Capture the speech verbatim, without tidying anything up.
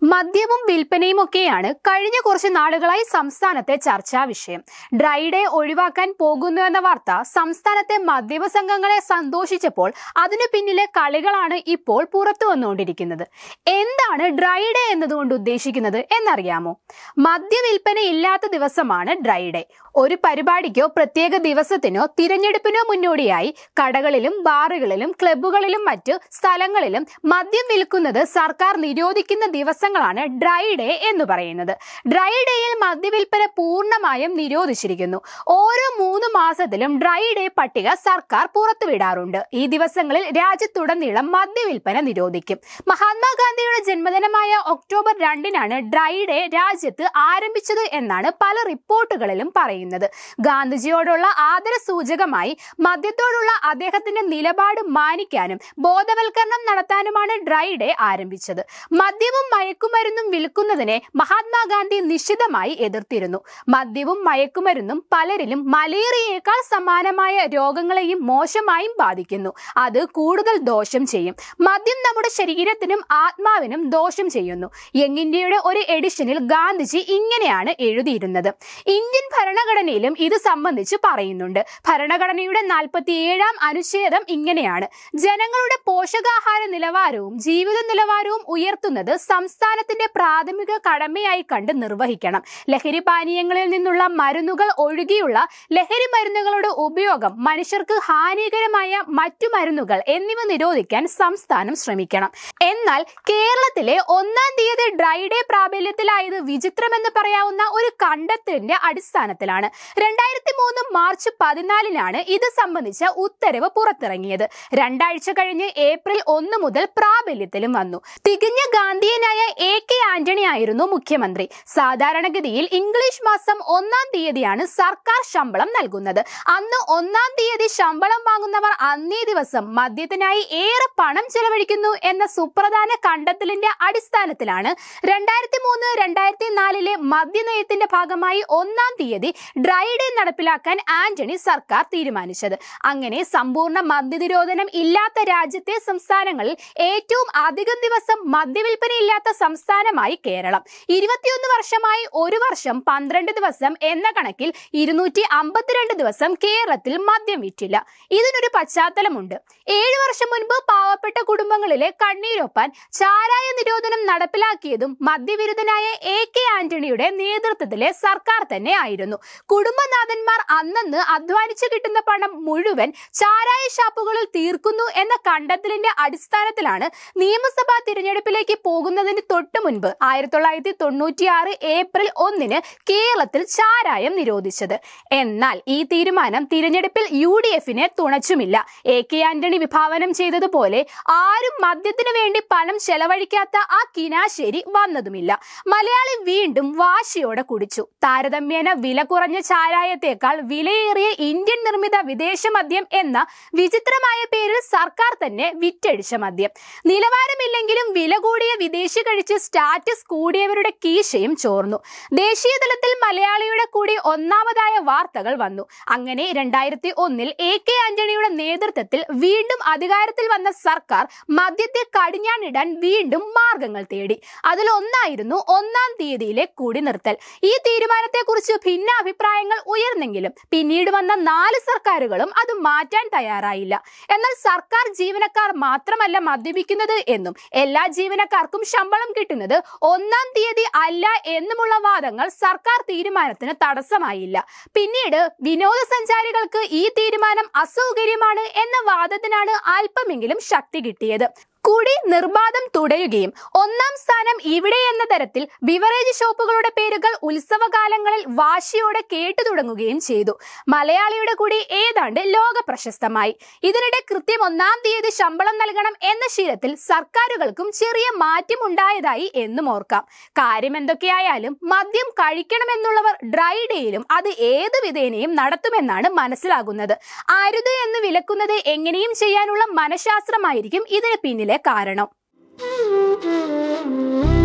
മദ്യവും വിൽപ്പനയും ഒക്കെയാണ് കഴിഞ്ഞ കുറച്ച് നാളുകളായി സംസ്ഥാനത്തെ ചർച്ചാ വിഷയം. ഡ്രൈ ഡേ ഒഴിവാക്കാൻ പോകുന്നു എന്ന വാർത്ത സംസ്ഥാനത്തെ മദ്യപ സംഘങ്ങളെ സന്തോഷിച്ചപ്പോൾ അതിനു പിന്നിലെ കളികളാണ് ഇപ്പോൾ പുറത്തു വന്നുകൊണ്ടിരിക്കുന്നത്. എന്താണ് ഡ്രൈ ഡേ എന്നതുകൊണ്ട് ഉദ്ദേശിക്കുന്നത് എന്നറിയാമോ? മദ്യ വിൽപ്പന ഇല്ലാത്ത ദിവസമാണ് ഡ്രൈ ഡേ. ഒരു പരിപാടിക്കോ പ്രത്യേക ദിവസത്തിനോ തിരഞ്ഞെടുപ്പിനോ മുന്നോടിയായി കടകളിലും ബാറുകളിലും ക്ലബ്ബുകളിലും മറ്റു സ്ഥലങ്ങളിലും മദ്യം വിൽക്കുന്നത് സർക്കാർ നിരോധിക്കുന്ന ദിവസങ്ങളാണ് ഡ്രൈ ഡേ എന്ന് പറയുന്നത്. ഡ്രൈ ഡേയിൽ മദ്യവിൽപ്പന പൂർണ്ണമായും നിരോധിച്ചിരിക്കുന്നു. ഓരോ മൂന്ന് മാസത്തിലും ഡ്രൈ ഡേ പട്ടിക സർക്കാർ പുറത്തുവിടാറുണ്ട്. ഈ ദിവസങ്ങളിൽ രാജ്യത്തുടനീളം മദ്യവിൽപ്പന നിരോധിക്കും. മഹാത്മാഗാന്ധിയുടെ ജന്മദിനമായ ഒക്ടോബർ രണ്ടിനാണ് ഡ്രൈ ഡേ രാജ്യത്ത് ആരംഭിച്ചത് എന്നാണ് പല റിപ്പോർട്ടുകളിലും പറയുന്നത്. ഗാന്ധിജിയോടുള്ള ആദര സൂചകമായി മദ്യത്തോടുള്ള അദ്ദേഹത്തിന്റെ നിലപാട് മാനിക്കാനും ബോധവൽക്കരണം നടത്താനുമാണ് ഡ്രൈ ഡേ ആരംഭിച്ചത്. മദ്യവും മയക്കുമരുന്നും വിൽക്കുന്നതിനെ മഹാത്മാഗാന്ധി നിശ്ചിതമായി എതിർത്തിരുന്നു. മദ്യവും മയക്കുമരുന്നും പലരിലും മലേറിയയേക്കാൾ സമാനമായ രോഗങ്ങളെയും മോശമായും ബാധിക്കുന്നു. അത് കൂടുതൽ ദോഷം ചെയ്യും. മദ്യം നമ്മുടെ ശരീരത്തിനും ആത്മാവിനും ദോഷം ചെയ്യുന്നു. യങ് ഇന്ത്യയുടെ ഒരു എഡിഷനിൽ ഗാന്ധിജി ഇങ്ങനെയാണ് എഴുതിയിരുന്നത്. ഇന്ത്യൻ ഭരണഘടനയിലും ഇത് സംബന്ധിച്ച് പറയുന്നുണ്ട്. ഭരണഘടനയുടെ നാൽപ്പത്തിയേഴാം അനുച്ഛേദം ഇങ്ങനെയാണ്: ജനങ്ങളുടെ പോഷകാഹാര നിലവാരവും ജീവിത നിലവാരവും ഉയർത്തുന്നത് സംസ്ഥാനത്തിന്റെ പ്രാഥമിക കടമയായി കണ്ട് നിർവഹിക്കണം. ലഹരി പാനീയങ്ങളിൽ നിന്നുള്ള മരുന്നുകൾ ഒഴികെയുള്ള ലഹരി മരുന്നുകളുടെ ഉപയോഗം, മനുഷ്യർക്ക് ഹാനികരമായ മറ്റു മരുന്നുകൾ എന്നിവ നിരോധിക്കാൻ സംസ്ഥാനം ശ്രമിക്കണം. എന്നാൽ കേരളത്തിലെ ഒന്നാം തീയതി ഡ്രൈ ഡേ പ്രാബല്യത്തിലായത് വിചിത്രമെന്ന് പറയാവുന്ന ഒരു കണ്ടെത്തലിന്റെ അടിസ്ഥാനത്തിലാണ്. രണ്ടായിരത്തി മൂന്ന് മാർച്ച് പതിനാലിനാണ് ഇത് സംബന്ധിച്ച ഉത്തരവ് പുറത്തിറങ്ങിയത്. രണ്ടാഴ്ച കഴിഞ്ഞ് ഏപ്രിൽ ഒന്ന് മുതൽ പ്രാബല്യത്തിലും വന്നു. തികഞ്ഞ ഗാന്ധിയനായ എ കെ ആന്റണി ആയിരുന്നു മുഖ്യമന്ത്രി. സാധാരണഗതിയിൽ ഇംഗ്ലീഷ് മാസം ഒന്നാം തീയതിയാണ് സർക്കാർ ശമ്പളം നൽകുന്നത്. അന്ന് ഒന്നാം തീയതി ശമ്പളം വാങ്ങുന്നവർ അന്നേ ദിവസം മദ്യത്തിനായി ഏറെ പണം ചെലവഴിക്കുന്നു എന്ന സുപ്രധാന കണ്ടെത്തലിന്റെ അടിസ്ഥാനത്തിലാണ് രണ്ടായിരത്തി മൂന്ന് രണ്ടായിരത്തി നാലിലെ മദ്യനയത്തിന്റെ ഭാഗമായി ഒന്നാം തീയതി ഡ്രൈ ഡേ നടപ്പിലാക്കാൻ ആന്റണി സർക്കാർ തീരുമാനിച്ചത്. അങ്ങനെ സമ്പൂർണ്ണ മദ്യനിരോധനം ഇല്ലാത്ത രാജ്യത്തെ സംസ്ഥാനങ്ങളിൽ ഏറ്റവും അധികം ദിവസം മദ്യവിൽപ്പന ഇല്ലാത്ത സംസ്ഥാനമായി കേരളം. ഇരുപത്തിയൊന്ന് വർഷമായി ഒരു വർഷം പന്ത്രണ്ട് ദിവസം എന്ന കണക്കിൽ ഇരുന്നൂറ്റി അമ്പത്തിരണ്ട് ദിവസം കേരളത്തിൽ മദ്യം വിറ്റില്ല. ഇതിനൊരു പശ്ചാത്തലമുണ്ട്. ഏഴു വർഷം മുൻപ് പാവപ്പെട്ട കുടുംബങ്ങളിലെ കണ്ണീരൊപ്പാൻ ചാരായ നിരോധനം നടപ്പിലാക്കിയതും മദ്യവിരുദ്ധനായ എ കെ ആന്റണിയുടെ നേതൃത്വത്തിലെ സർക്കാർ തന്നെ ആയിരുന്നു. കുടുംബനാഥന്മാർ അന്നന്ന് അധ്വാനിച്ചു കിട്ടുന്ന പണം മുഴുവൻ ചാരായ ഷാപ്പുകളിൽ തീർക്കുന്നു എന്ന കണ്ടെത്തലിന്റെ അടിസ്ഥാനത്തിലാണ് നിയമസഭാ തിരഞ്ഞെടുപ്പിലേക്ക് പോകുന്നതിന് തൊട്ടു മുൻപ് ആയിരത്തി തൊള്ളായിരത്തി തൊണ്ണൂറ്റി ആറ് ഏപ്രിൽ ഒന്നിന് കേരളത്തിൽ ചാരായം നിരോധിച്ചത്. എന്നാൽ ഈ തീരുമാനം തിരഞ്ഞെടുപ്പിൽ യു ഡി എഫിനെ തുണച്ചുമില്ല. എ കെ ആന്റണി വിഭാവനം ചെയ്തതുപോലെ ആരും മദ്യത്തിനു വേണ്ടി പണം ചെലവഴിക്കാത്ത ആ കിനാശേരി വന്നതുമില്ല. മലയാളി വീണ്ടും വാശിയോടെ കുടിച്ചു. താരതമ്യേന വില കുറഞ്ഞ ചാരായത്തേക്കാൾ വിലയേറിയ ഇന്ത്യൻ നിർമ്മിത വിദേശ മദ്യം എന്ന വിചിത്രമായ പേരിൽ സർക്കാർ തന്നെ വിറ്റഴിച്ച മദ്യം. നിലവാരമില്ലെങ്കിലും വില കൂടിയ വിദേശി കഴിച്ച് സ്റ്റാറ്റസ് കൂടിയവരുടെ കീശയും ചോർന്നു. ദേശീയ തലത്തിൽ മലയാളിയുടെ കൂടി ഒന്നാമതായ വാർത്തകൾ വന്നു. അങ്ങനെ രണ്ടായിരത്തി ഒന്നിൽ എ കെ ആന്റണിയുടെ നേതൃത്വത്തിൽ വീണ്ടും അധികാരത്തിൽ വന്ന സർക്കാർ മദ്യത്തെ കടിഞ്ഞാണിടാൻ വീണ്ടും മാർഗങ്ങൾ തേടി. അതിലൊന്നായിരുന്നു ഒന്നാം തീയതിയിലെ കൂടി നിർത്തൽ. ഈ തീരുമാനത്തെക്കുറിച്ച് ഭിന്ന അഭിപ്രായങ്ങൾ ഉയർന്നെങ്കിലും പിന്നീട് വന്ന നാല് സർക്കാരുകളും അത് മാറ്റാൻ തയ്യാറായില്ല. എന്നാൽ സർക്കാർ ജീവനക്കാർ മാത്രമല്ല മദ്യപിക്കുന്നത് എന്നും എല്ലാ ജീവനക്കാർക്കും ശമ്പളം കിട്ടുന്നത് ഒന്നാം തീയതി അല്ല എന്നുമുള്ള വാദങ്ങൾ സർക്കാർ തീരുമാനത്തിന് തടസ്സമായില്ല. പിന്നീട് വിനോദസഞ്ചാരികൾക്ക് ഈ തീരുമാനം അസൗകര്യമാണ് എന്ന വാദത്തിനാണ് അല്പമെങ്കിലും ശക്തി കിട്ടിയത്. കൂടി നിർബാധം തുടരുകയും ഒന്നാം സ്ഥാനം ഇവിടെ എന്ന തരത്തിൽ ബിവറേജ് ഷോപ്പുകളുടെ പേരുകൾ ഉത്സവകാലങ്ങളിൽ വാശിയോടെ കേട്ടു തുടങ്ങുകയും ചെയ്തു. മലയാളിയുടെ കൂടി ഏതാണ്ട് ലോക പ്രശസ്തമായി. ഇതിനിടെ കൃത്യം ഒന്നാം തീയതി ശമ്പളം നൽകണം എന്ന ശീലത്തിൽ സർക്കാരുകൾക്കും ചെറിയ മാറ്റമുണ്ടായതായി എന്നും ഓർക്കാം. കാര്യം എന്തൊക്കെയായാലും മദ്യം കഴിക്കണമെന്നുള്ളവർ ഡ്രൈ ഡേയിലും അത് ഏത് വിധേനയും നടത്തുമെന്നാണ് മനസ്സിലാകുന്നത്. അരുത് എന്ന് വിലക്കുന്നത് എങ്ങനെയും ചെയ്യാനുള്ള മനഃശാസ്ത്രമായിരിക്കും ഇതിന് പിന്നിലെ കാരണം.